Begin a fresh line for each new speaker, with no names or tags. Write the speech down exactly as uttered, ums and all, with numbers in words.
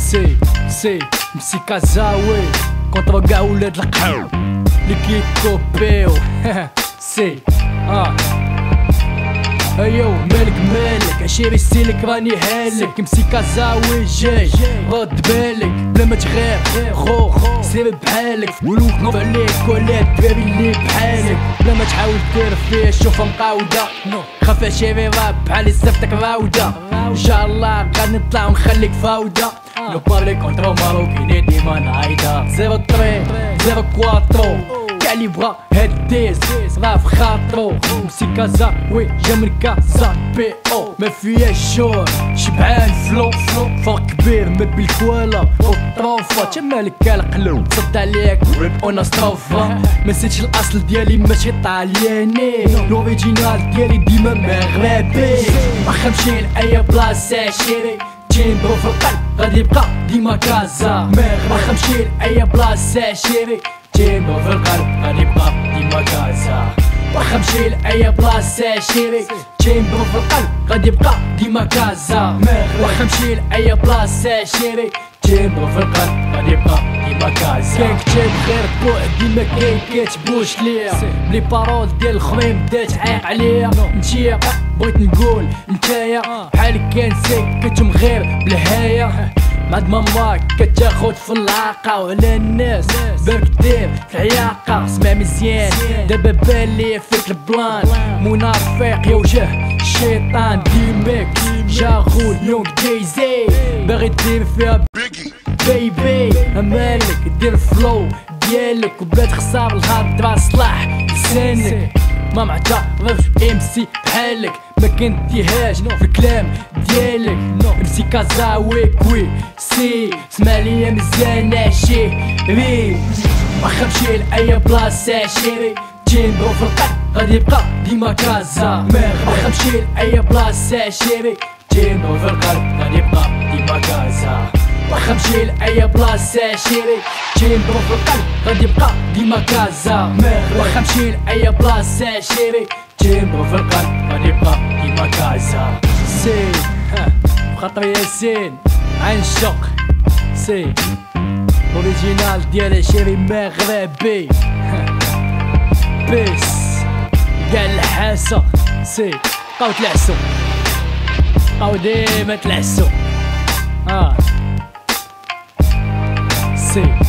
سي سي مسي كازاوي كونترا كاع ولاد القحو لي كيكوبيو سي اه ايو مالك مالك عشيري ستيلك راني هالك مسي كازاوي جاي رد بالك بلا ما تغير خو سير بحالك ولوك نوض عليك ولا الدراري اللي بحالك بلا ما تحاول دير فيه شوفها مقاودة خاف عشيري راب بحالي صيفطك راودة ان شاء الله غادي نطلع ونخليك فاودة لو بارلي كونترا ماروكيني ديما نعايدة زيرو تري زيرو كواترو كاع لي بغا هاديز راه في خاطرو مسي كازا وي جا من كازا بي او ما فيهاش شور شبعان فلو فرق كبير ما بين الكوالا والطروفة تمالك القلوب تصد عليك اون ستروفا ما نسيتش الاصل ديالي ماشي طالياني لوريجينال ديالي ديما مغربي واخا نمشي لاي بلاصة شيري تيمبرو في القلب غادي يبقى ديما كازا واخا نمشي لاي بلاصة شيري تيمبرو في القلب غادي يبقى ديما كازا واخا نمشي لاي بلاصة شيري تيمبرو في القلب غادي يبقى ديما كازا واخا نمشي لاي بلاصة شيري تيمبرو في القلب غادي يبقى ديما كازا كاين كتاب غير بوحدي ما كاين كاتبوش ليا لي بارول ديال الخرين بدات تعيق عليا نتيا بغيت نقول نتايا بحالك كان سكتهم غير بالهاية بعد ما ماك كتاخد في العاقة وعلى الناس بالك دير في العياقة سمع مزيان دابا بالي فيك البلان منافق يا وجه الشيطان ديمك شاغول يونغ دايزي باغي دير فيها بيبي مالك دير الفلو ديالك وبلا تخسر الهضرة صلاح لسانك ما معترفش ام سي بحالك ما كنتيهاش في الكلام ديالك امسي كازاوي كوي سي سمع ليا مزيان عشيري واخا نمشي لاي بلاصة شيري تيمبرو في القلب غادي يبقى ديما كازا واخا نمشي لاي بلاصة شيري تيمبرو في القلب غادي يبقى ديما كازا واخا نمشي لاي بلاصة شيري تيمبرو في القلب غادي يبقى ديما كازا واخا نمشي لاي بلاصة شيري تيمبرو في القلب غادي يبقى ديما كازا سي بخاطر ياسين عين الشق سي اوريجينال ديال عشيري مغربي بيس كاع الحاسة سي بقاو تلعسو بقاو ديما تلعسو اه سي